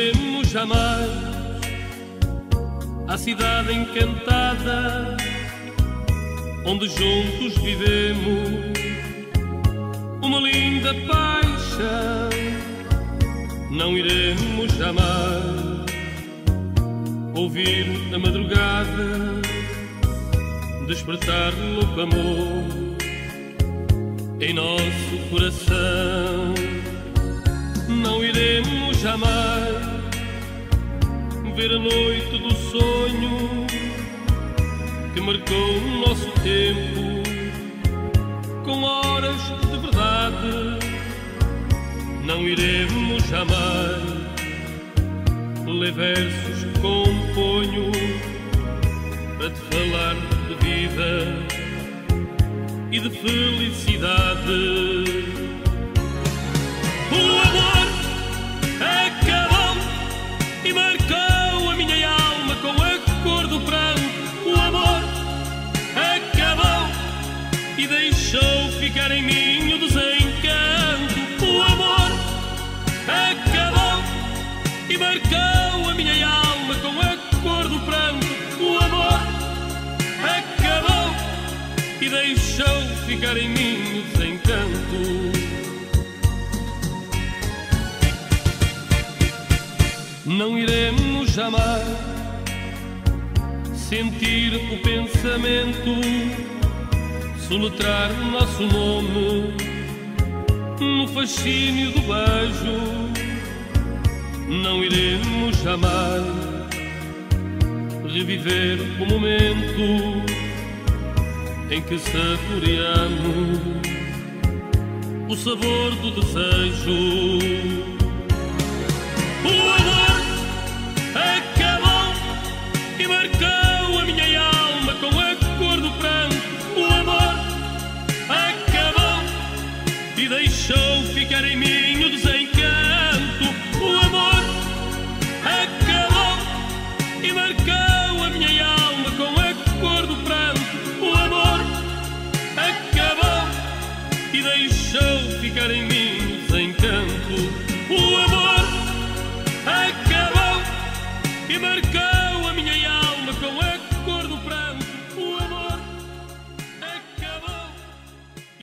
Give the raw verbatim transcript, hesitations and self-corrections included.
iremos jamais à cidade encantada onde juntos vivemos uma linda paixão. Não iremos jamais ouvir a madrugada despertar louco amor em nosso coração. Não iremos jamais ver a noite do sonho que marcou o nosso tempo com horas de verdade. Não iremos jamais ler versos que componho para te falar de vida e de felicidade. O amor acabou e marcou a minha alma com a cor do pranto. O amor acabou e deixou ficar em mim o desencanto. O amor acabou e marcou a minha alma com a cor do pranto. O amor acabou e deixou ficar em mim o desencanto. Não iremos jamais sentir o pensamento soletrar nosso nome no fascínio do beijo. Não iremos jamais reviver o momento em que saboreamos o sabor do desejo. O amor acabou e marcou a minha alma com a cor do pranto. O amor acabou e deixou ficar em mim o desencanto. O amor acabou e marcou a minha alma com a cor do pranto. O amor acabou e deixou ficar em mim o desencanto. O amor acabou e marcou